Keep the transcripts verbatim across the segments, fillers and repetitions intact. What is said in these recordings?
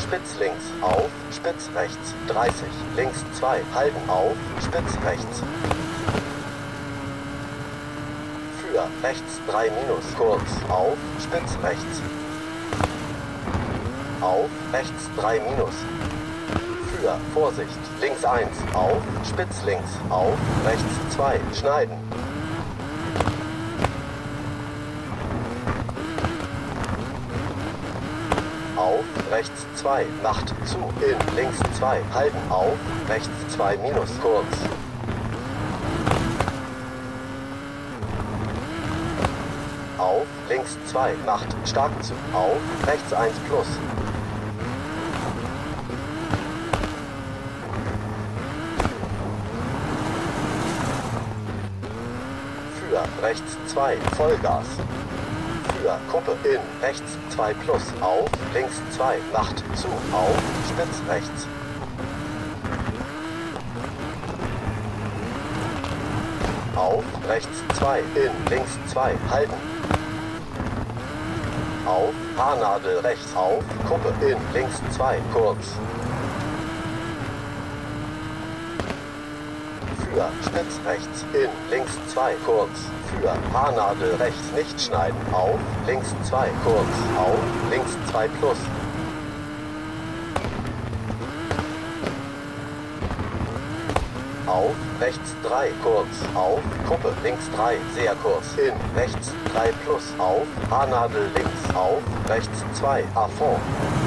spitz links, auf, spitz rechts, dreißig, links zwei, halten, auf, spitz rechts. Für, rechts drei minus, kurz, auf, spitz rechts. Auf, rechts drei minus. Für, Vorsicht, links eins, auf, spitz links, auf, rechts zwei, schneiden. Auf, rechts zwei, macht zu, in, links zwei, halten, auf, rechts zwei minus, kurz. Auf, links zwei, macht, stark zu, auf, rechts eins plus. Für, rechts zwei, Vollgas. Für, Kuppe, in, rechts zwei plus, auf, links zwei, macht, zu, auf, spitz rechts. Auf, rechts zwei, in, links zwei, halten. Auf, Haarnadel rechts, auf, Kuppe, in, links zwei, kurz. Für, spitz rechts, in, links zwei, kurz. Für, Haarnadel rechts, nicht schneiden, auf, links zwei, kurz, auf, links zwei plus. Auf, rechts drei, kurz, auf, Kuppe, links drei, sehr kurz, in, rechts drei plus, auf, Haarnadel links, auf, rechts zwei, à fond.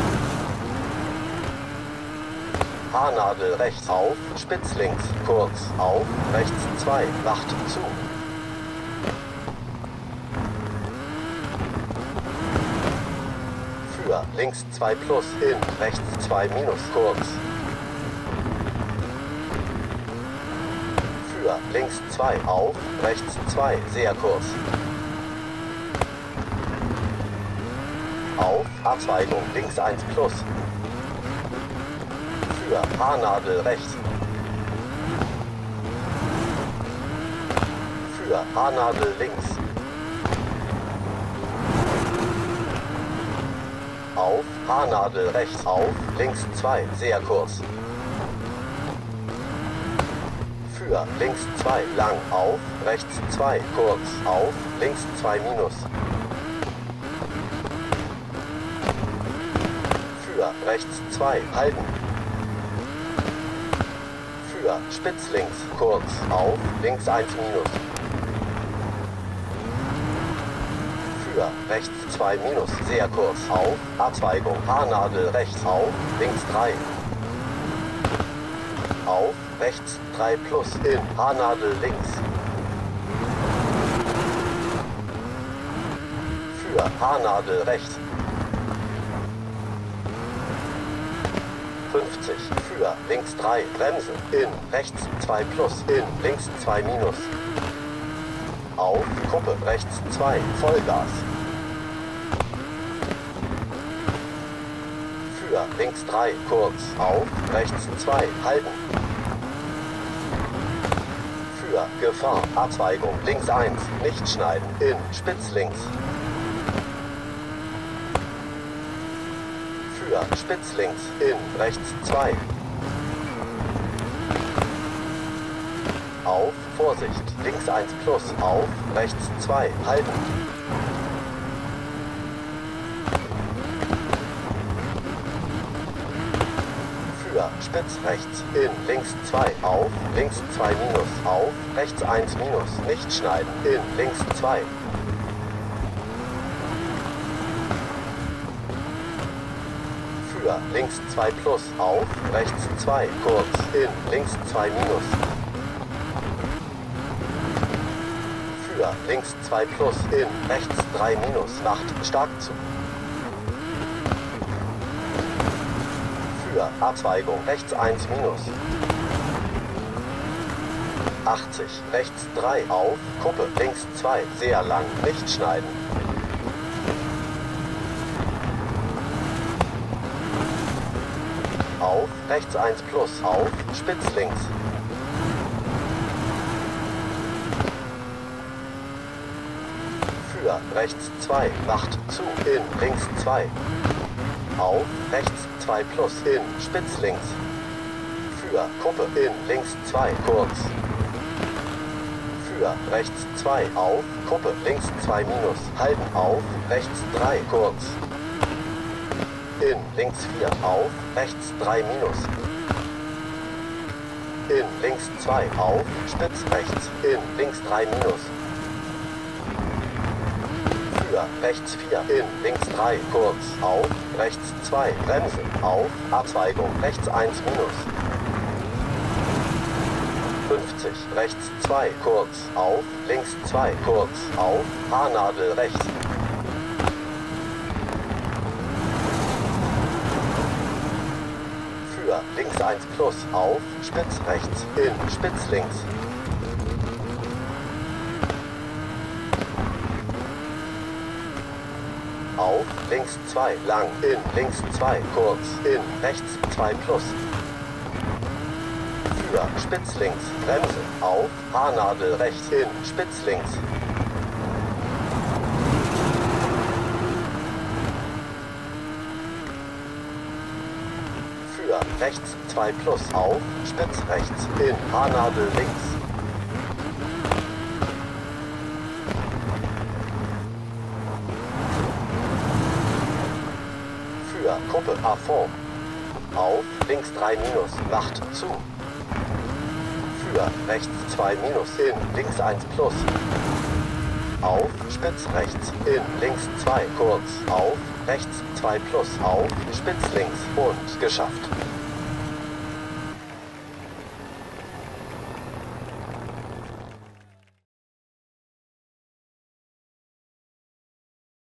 Haarnadel rechts, auf, spitz links, kurz, auf, rechts zwei, macht zu. Für, links zwei plus, in, rechts zwei minus, kurz. Für, links zwei, auf, rechts zwei, sehr kurz. Auf, Abzweigung, links eins plus. Für, Haarnadel rechts. Für, Haarnadel links. Auf, Haarnadel rechts, auf, links zwei, sehr kurz. Für, links zwei, lang, auf, rechts zwei, kurz, auf, links zwei minus. Für, rechts zwei, halten. Für, spitz links, kurz, auf, links eins minus. Für, rechts zwei minus, sehr kurz, auf, Abzweigung, Haarnadel rechts, auf, links drei. Auf, rechts drei plus, in, Haarnadel links. Für, Haarnadel rechts. fünfzig, für, links drei, Bremse, in, rechts zwei plus, in, links zwei minus. Auf, Kuppe, rechts zwei, Vollgas. Für, links drei, kurz, auf, rechts zwei, halten. Für, Gefahr, Abzweigung, links eins, nicht schneiden, in, spitz links. Für, spitz links, in, rechts zwei. Auf, Vorsicht, links eins plus, auf, rechts zwei, halten. Für, spitz rechts, in, links zwei, auf, links zwei minus, auf, rechts eins minus, nicht schneiden, in, links zwei. Für, links zwei plus, auf, rechts zwei, kurz, in, links zwei minus. Für, links zwei plus, in, rechts drei minus, macht stark zu. Für, Abzweigung, rechts eins minus. achtzig, rechts drei, auf, Kuppe, links zwei, sehr lang, nicht schneiden. Auf, rechts eins plus, auf, spitz links. Für, rechts zwei, macht zu, in, links zwei. auf, rechts zwei plus, in, spitz links. Für, Kuppe, in, links zwei, kurz. Für, rechts zwei, auf, Kuppe, links zwei minus, halten, auf, rechts drei, kurz. In, links vier, auf, rechts drei minus. In, links zwei, auf, spitz rechts, in, links drei minus. Für, rechts vier, in, links drei, kurz, auf, rechts zwei, Bremse, auf, Abzweigung, rechts eins minus. fünfzig, rechts zwei, kurz, auf, links zwei, kurz, auf, Haarnadel rechts. Für, links eins plus, auf, spitz rechts, in, spitz links. Auf, links zwei, lang, in, links zwei, kurz, in, rechts zwei plus. Für, spitz links, Bremse, auf, Haarnadel rechts, in, spitz links. Für, rechts zwei plus, auf, spitz rechts, in, Haarnadel links. Für, Kuppe, à fond. Auf, links drei minus, macht zu. Für, rechts zwei minus, in, links eins plus. Auf, spitz rechts, in, links zwei, kurz, auf, rechts zwei plus, auf, spitz links und geschafft.